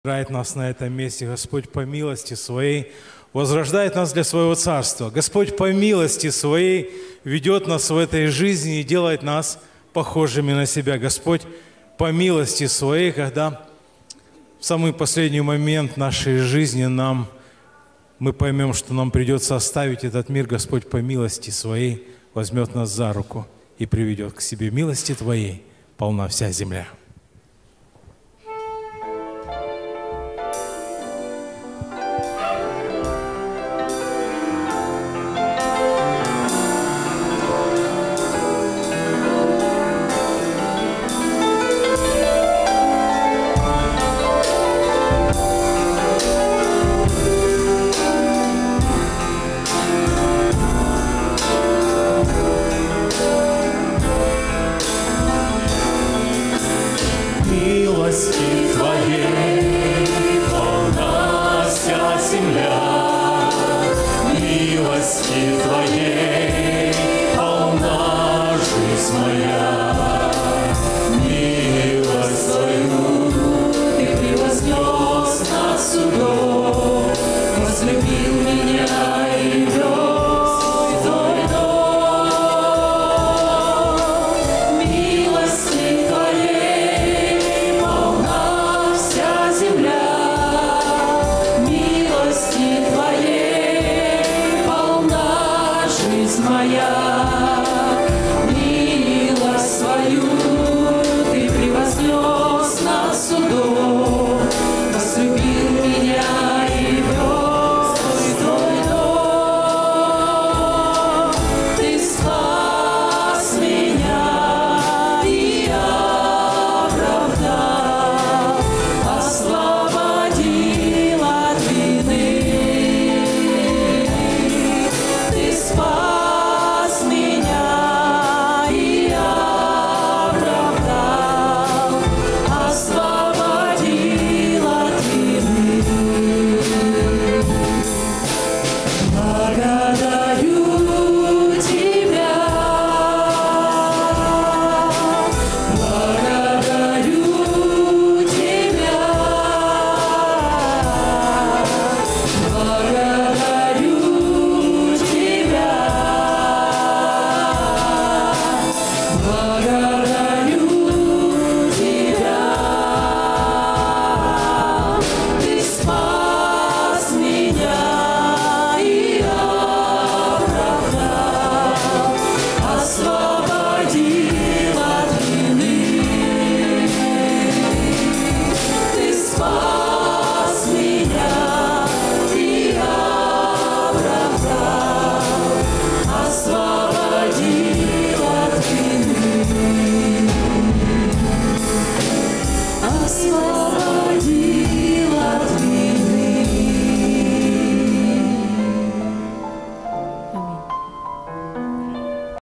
Собирает нас на этом месте, Господь, по милости Своей, возрождает нас для Своего Царства. Господь, по милости Своей, ведет нас в этой жизни и делает нас похожими на Себя. Господь, по милости Своей, когда в самый последний момент нашей жизни мы поймем, что нам придется оставить этот мир, Господь, по милости Своей, возьмет нас за руку и приведет к себе. Милости Твоей полна вся земля.